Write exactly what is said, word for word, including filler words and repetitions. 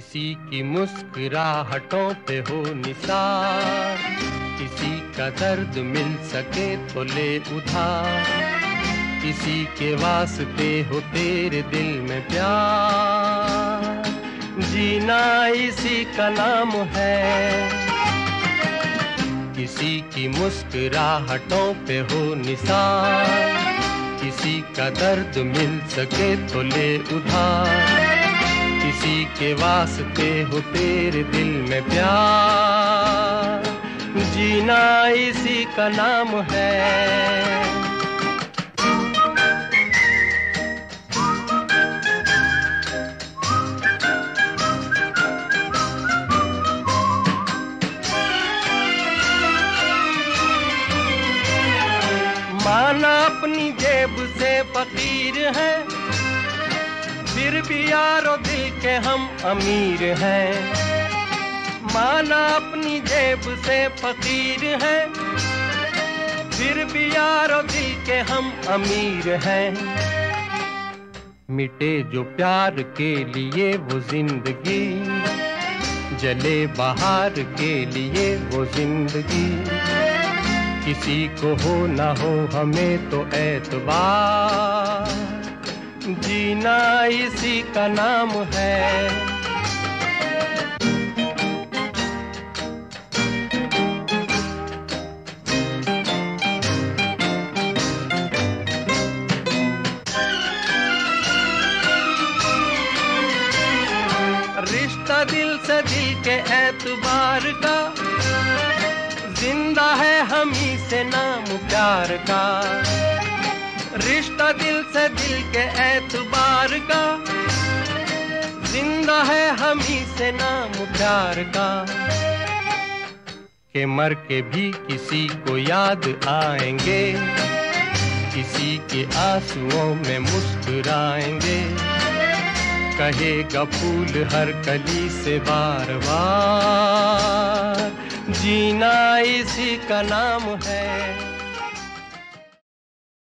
किसी की मुस्कुराहटों पे हो निसार, किसी का दर्द मिल सके तो ले उधार, किसी के वास्ते हो तेरे दिल में प्यार, जीना इसी का नाम है। किसी की मुस्कुराहटों पे हो निसार, किसी का दर्द मिल सके तो ले उधार, किसी के वास्ते हो तेरे दिल में प्यार, जीना इसी का नाम है। माना अपनी जेब से फकीर है, फिर भी यारो दिल के हम अमीर हैं। माना अपनी जेब से फकीर है, फिर भी यारो दिल के हम अमीर हैं। मिटे जो प्यार के लिए वो जिंदगी, जले बहार के लिए वो जिंदगी, किसी को हो ना हो हमें तो एतबार, जीना इसी का नाम है। रिश्ता दिल से दिल के एतबार का, जिंदा है हम ही से नाम प्यार का। रिश्ता दिल से दिल के एतबार का, जिंदा है हम ही से नाम प्यार का। के मर के भी किसी को याद आएंगे, किसी के आंसुओं में मुस्कुराएंगे, कहेगा फूल हर कली से बार बार, जीना इसी का नाम है।